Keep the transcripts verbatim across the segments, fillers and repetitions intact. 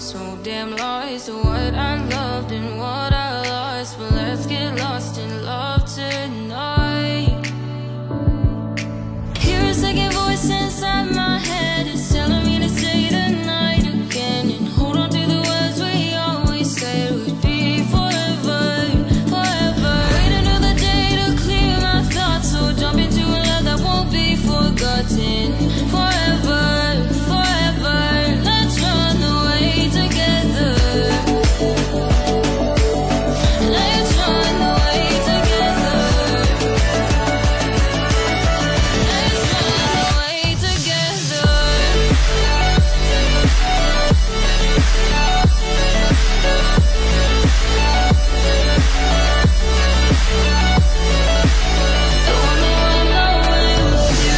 so damn lost to what I loved and what I lost. But let's get lost in love tonight. Hear a second voice inside my head, it's telling me to stay the night again and hold on to the words we always said would be forever, forever. Wait another day to clear my thoughts, so jump into a love that won't be forgotten. Forever, forever, let's run away together. Let's run away together. Let's run away together. Don't wanna run away with you.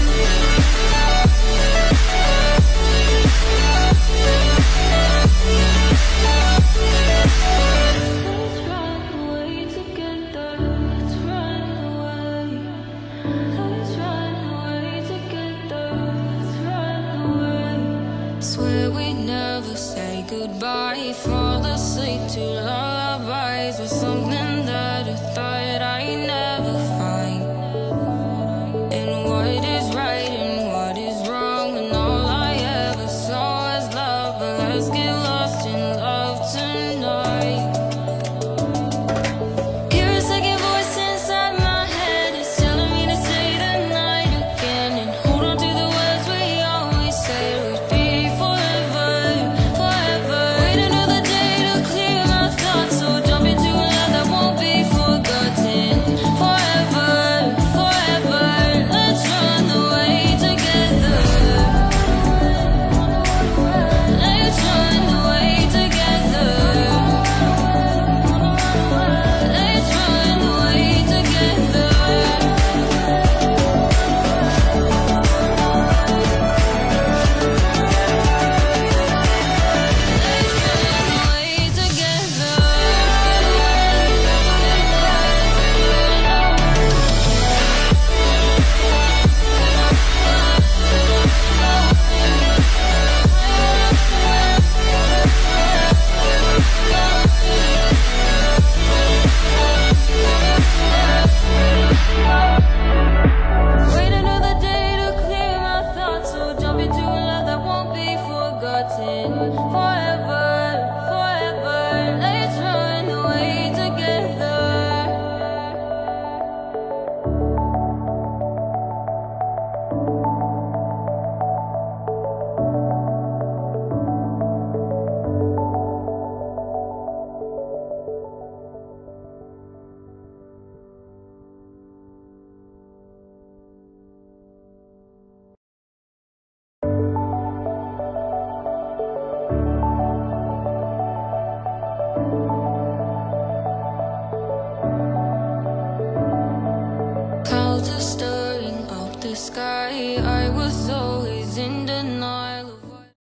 Let's run away together. Let's run away. Let's run away together. Let's run away. Swear we never say goodbye. Fall asleep to lullabies with something that I thought